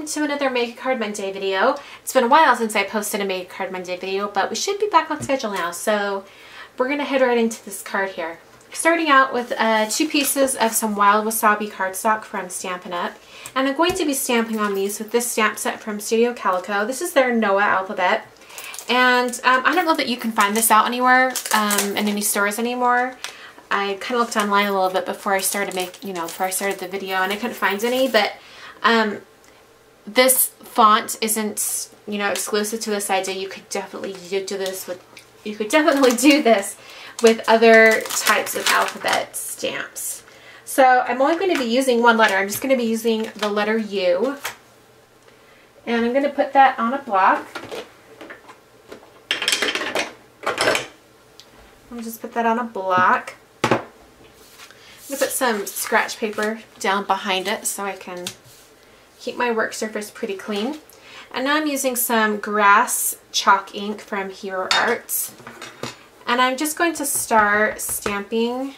to another Make a Card Monday video. It's been a while since I posted a Make a Card Monday video, but we should be back on schedule now, so we're going to head right into this card here. Starting out with 2 pieces of some Wild Wasabi cardstock from Stampin' Up! And I'm going to be stamping on these with this stamp set from Studio Calico. This is their Noah alphabet. And I don't know that you can find this out anywhere in any stores anymore. I kind of looked online a little bit before I started before I started the video, and I couldn't find any, but this font isn't, exclusive to this idea. You could definitely do this with other types of alphabet stamps. So I'm only going to be using one letter. I'm just going to be using the letter U. And I'm going to put that on a block. I'll just put that on a block. I'm going to put some scratch paper down behind it so I can keep my work surface pretty clean. And now I'm using some grass chalk ink from Hero Arts. And I'm just going to start stamping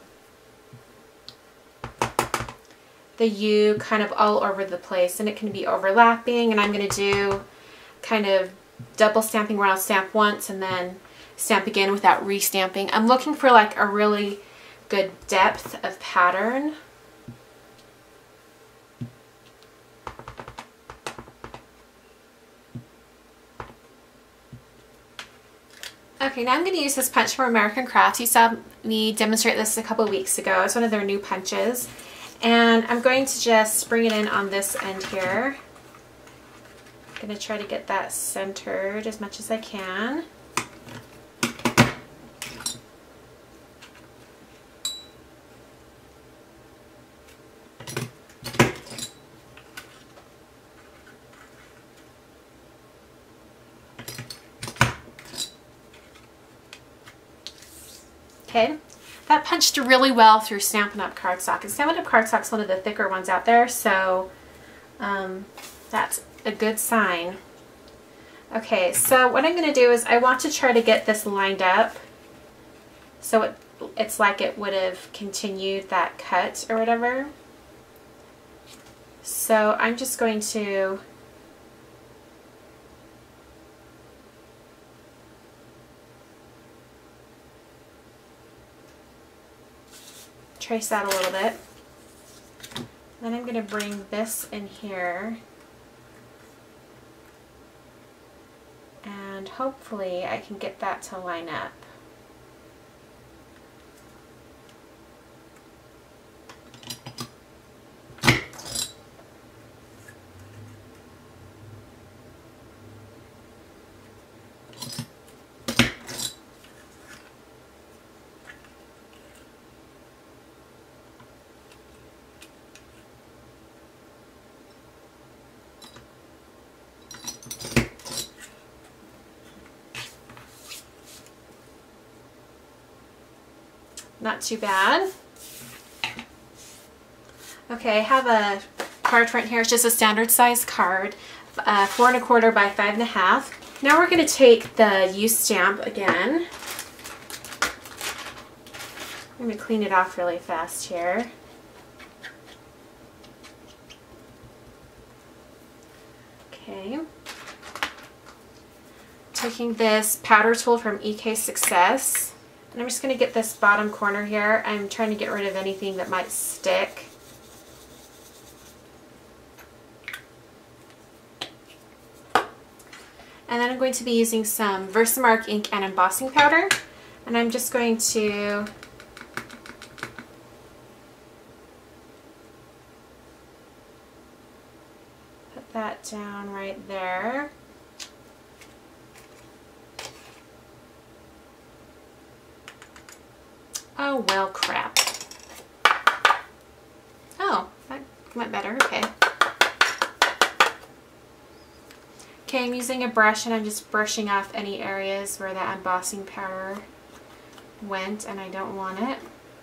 the U kind of all over the place, and it can be overlapping, and I'm going to do kind of double stamping where I'll stamp once and then stamp again without re-stamping. I'm looking for like a really good depth of pattern. Okay, now I'm going to use this punch from American Crafts. You saw me demonstrate this a couple weeks ago. It's one of their new punches. And I'm going to just bring it in on this end here. I'm going to try to get that centered as much as I can. Okay, that punched really well through Stampin' Up! Cardstock. And Stampin' Up! Cardstock is one of the thicker ones out there, so that's a good sign. Okay, so what I'm going to do is I want to try to get this lined up so it's like it would have continued that cut or whatever. So I'm just going to trace that a little bit. Then I'm going to bring this in here, and hopefully I can get that to line up. Not too bad. Okay, I have a card front here. It's just a standard size card, 4 1/4 by 5 1/2. Now we're going to take the U stamp again. I'm going to clean it off really fast here. Okay. Taking this powder tool from EK Success. And I'm just going to get this bottom corner here. I'm trying to get rid of anything that might stick. And then I'm going to be using some Versamark ink and embossing powder. And I'm just going to put that down right there. Oh, well, crap. Oh, that went better. Okay. Okay, I'm using a brush and I'm just brushing off any areas where that embossing powder went and I don't want it.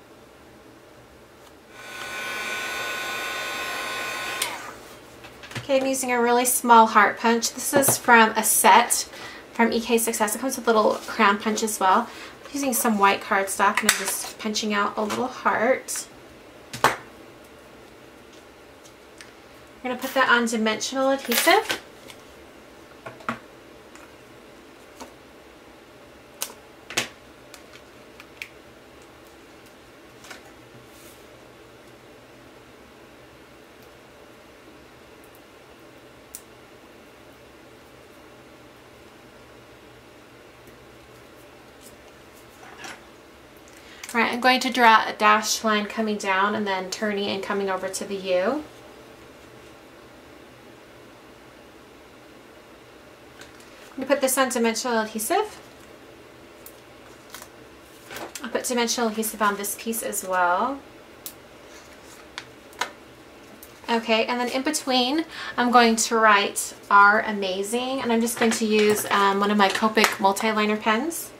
Okay, I'm using a really small heart punch. This is from a set from EK Success. It comes with a little crown punch as well. Using some white cardstock, and I'm just punching out a little heart. We're going to put that on dimensional adhesive. All right, I'm going to draw a dashed line coming down and then turning and coming over to the U. I'm going to put this on dimensional adhesive. I'll put dimensional adhesive on this piece as well. Okay, and then in between, I'm going to write "are amazing," and I'm just going to use one of my Copic multi-liner pens.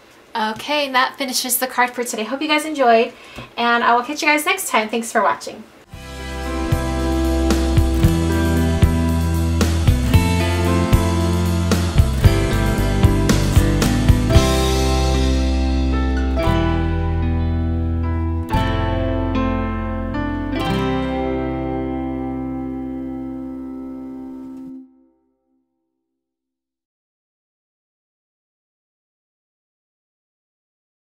Okay, and that finishes the card for today. Hope you guys enjoyed, and I will catch you guys next time. Thanks for watching.